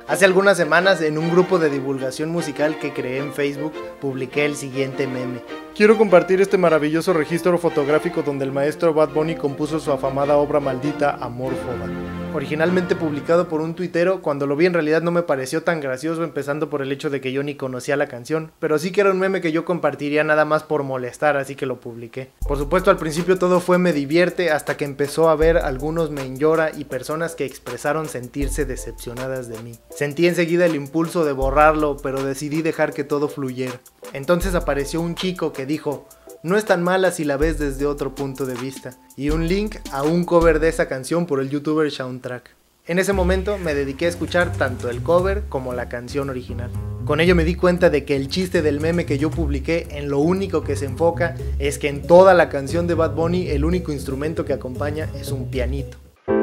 Hace algunas semanas, en un grupo de divulgación musical que creé en Facebook, publiqué el siguiente meme. Quiero compartir este maravilloso registro fotográfico donde el maestro Bad Bunny compuso su afamada obra maldita Amorfoda. Originalmente publicado por un tuitero, cuando lo vi en realidad no me pareció tan gracioso, empezando por el hecho de que yo ni conocía la canción, pero sí que era un meme que yo compartiría nada más por molestar, así que lo publiqué. Por supuesto, al principio todo fue me divierte, hasta que empezó a haber algunos me llora y personas que expresaron sentirse decepcionadas de mí. Sentí enseguida el impulso de borrarlo, pero decidí dejar que todo fluyera. Entonces apareció un chico que dijo: no es tan mala si la ves desde otro punto de vista, y un link a un cover de esa canción por el youtuber Soundtrack. En ese momento me dediqué a escuchar tanto el cover como la canción original. Con ello me di cuenta de que el chiste del meme que yo publiqué en lo único que se enfoca es que en toda la canción de Bad Bunny el único instrumento que acompaña es un pianito.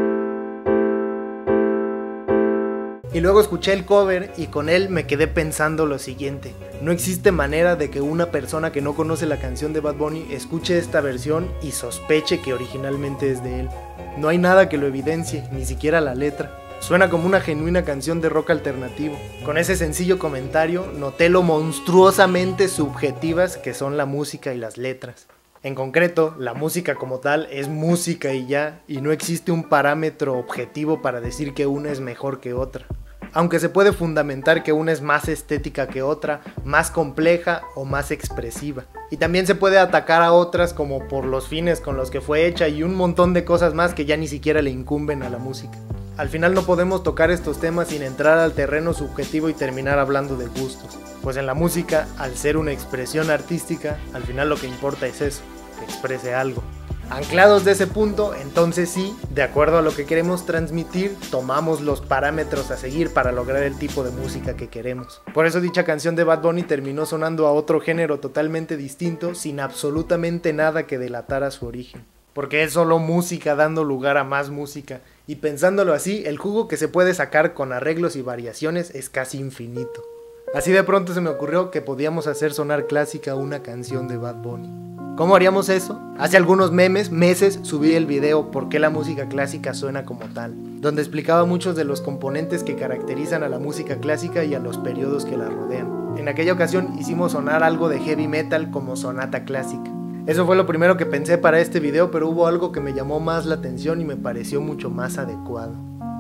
Y luego escuché el cover y con él me quedé pensando lo siguiente: no existe manera de que una persona que no conoce la canción de Bad Bunny escuche esta versión y sospeche que originalmente es de él. No hay nada que lo evidencie, ni siquiera la letra. Suena como una genuina canción de rock alternativo. Con ese sencillo comentario noté lo monstruosamente subjetivas que son la música y las letras. En concreto, la música como tal es música y ya, y no existe un parámetro objetivo para decir que una es mejor que otra. Aunque se puede fundamentar que una es más estética que otra, más compleja o más expresiva. Y también se puede atacar a otras como por los fines con los que fue hecha y un montón de cosas más que ya ni siquiera le incumben a la música. Al final no podemos tocar estos temas sin entrar al terreno subjetivo y terminar hablando de gustos. Pues en la música, al ser una expresión artística, al final lo que importa es eso, que exprese algo. Anclados de ese punto, entonces sí, de acuerdo a lo que queremos transmitir, tomamos los parámetros a seguir para lograr el tipo de música que queremos. Por eso dicha canción de Bad Bunny terminó sonando a otro género totalmente distinto, sin absolutamente nada que delatara su origen. Porque es solo música dando lugar a más música, y pensándolo así, el jugo que se puede sacar con arreglos y variaciones es casi infinito. Así de pronto se me ocurrió que podíamos hacer sonar clásica una canción de Bad Bunny. ¿Cómo haríamos eso? Hace algunos meses subí el video ¿Por qué la música clásica suena como tal?, donde explicaba muchos de los componentes que caracterizan a la música clásica y a los periodos que la rodean. En aquella ocasión hicimos sonar algo de heavy metal como sonata clásica. Eso fue lo primero que pensé para este video, pero hubo algo que me llamó más la atención y me pareció mucho más adecuado: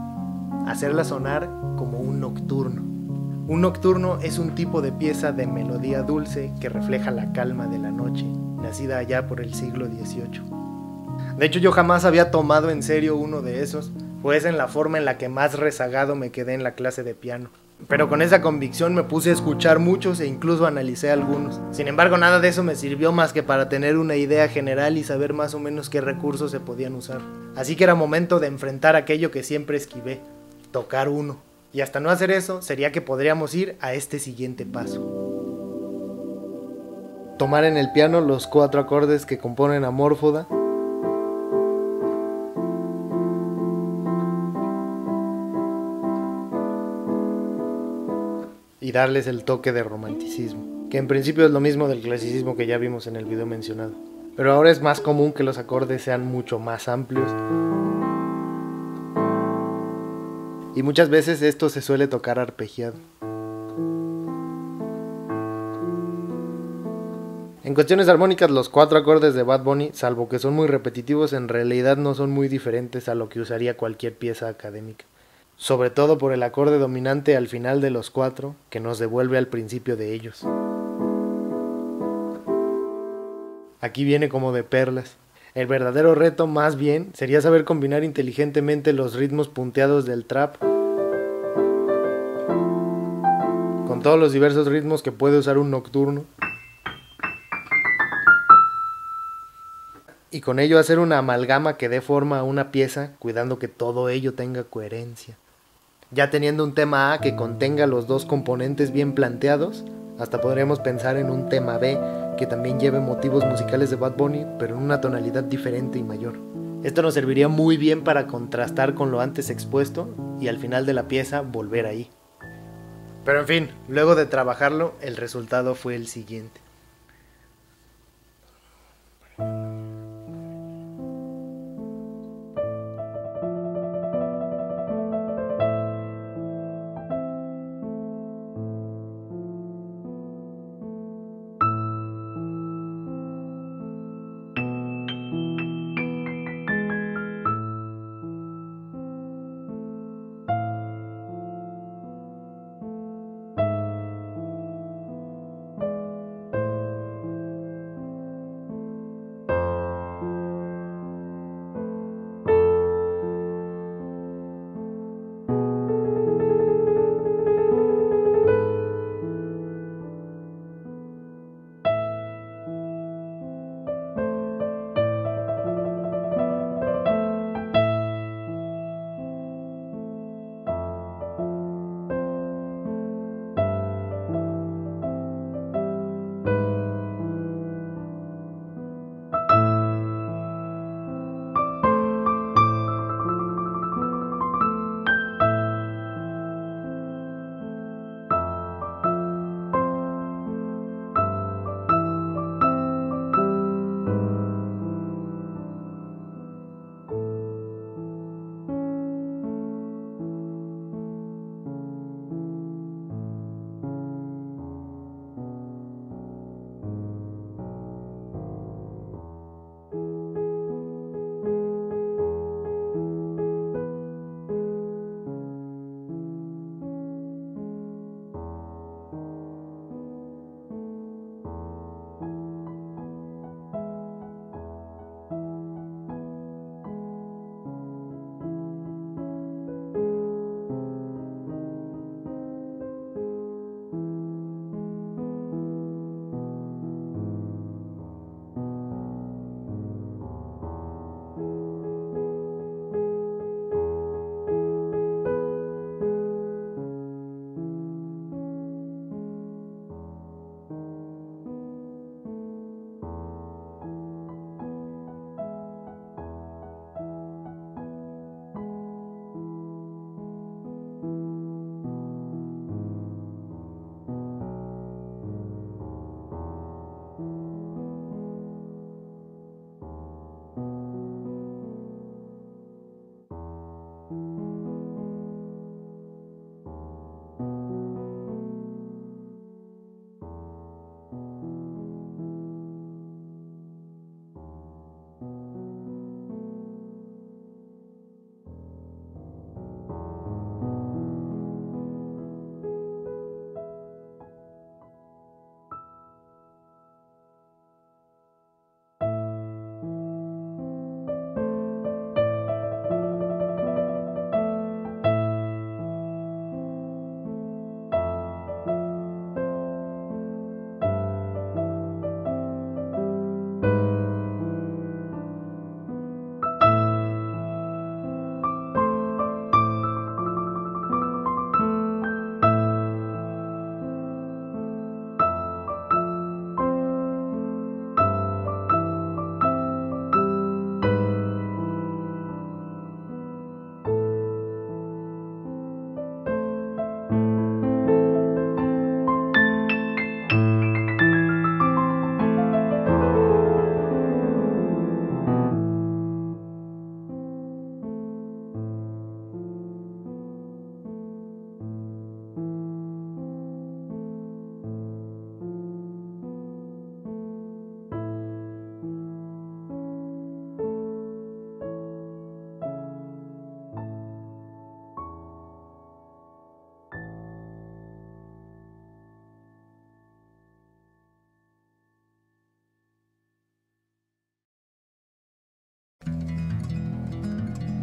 hacerla sonar como un nocturno. Un nocturno es un tipo de pieza de melodía dulce que refleja la calma de la noche, nacida allá por el siglo XVIII. De hecho, yo jamás había tomado en serio uno de esos, pues en la forma en la que más rezagado me quedé en la clase de piano. Pero con esa convicción me puse a escuchar muchos e incluso analicé algunos. Sin embargo, nada de eso me sirvió más que para tener una idea general y saber más o menos qué recursos se podían usar. Así que era momento de enfrentar aquello que siempre esquivé: tocar uno. Y hasta no hacer eso, sería que podríamos ir a este siguiente paso: tomar en el piano los 4 acordes que componen Amorfoda, y darles el toque de romanticismo, que en principio es lo mismo del clasicismo que ya vimos en el video mencionado. Pero ahora es más común que los acordes sean mucho más amplios, y muchas veces esto se suele tocar arpegiado. En cuestiones armónicas, los 4 acordes de Bad Bunny, salvo que son muy repetitivos, en realidad no son muy diferentes a lo que usaría cualquier pieza académica. Sobre todo por el acorde dominante al final de los 4, que nos devuelve al principio de ellos. Aquí viene como de perlas. El verdadero reto, más bien, sería saber combinar inteligentemente los ritmos punteados del trap con todos los diversos ritmos que puede usar un nocturno, y con ello hacer una amalgama que dé forma a una pieza, cuidando que todo ello tenga coherencia. Ya teniendo un tema A que contenga los 2 componentes bien planteados, hasta podríamos pensar en un tema B que también lleve motivos musicales de Bad Bunny, pero en una tonalidad diferente y mayor. Esto nos serviría muy bien para contrastar con lo antes expuesto y al final de la pieza volver ahí. Pero en fin, luego de trabajarlo, el resultado fue el siguiente.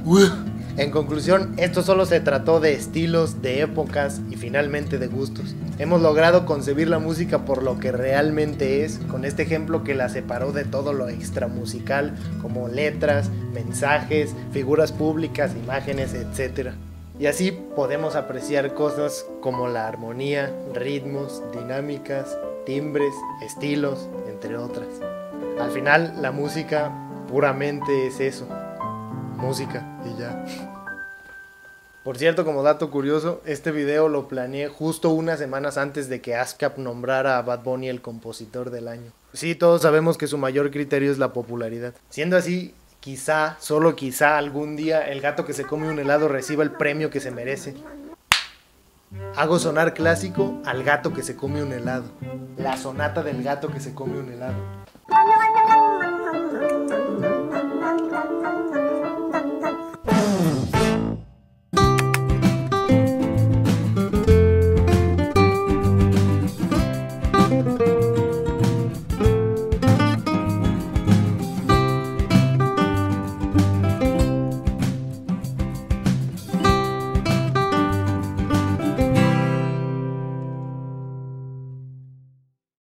En conclusión, esto solo se trató de estilos, de épocas y finalmente de gustos. Hemos logrado concebir la música por lo que realmente es, con este ejemplo que la separó de todo lo extramusical, como letras, mensajes, figuras públicas, imágenes, etc. Y así podemos apreciar cosas como la armonía, ritmos, dinámicas, timbres, estilos, entre otras. Al final, la música puramente es eso. Música y ya. Por cierto, como dato curioso, este video lo planeé justo unas semanas antes de que ASCAP nombrara a Bad Bunny el compositor del año. Sí, todos sabemos que su mayor criterio es la popularidad. Siendo así, quizá, solo quizá, algún día el gato que se come un helado reciba el premio que se merece. Hago sonar clásico al gato que se come un helado. La sonata del gato que se come un helado.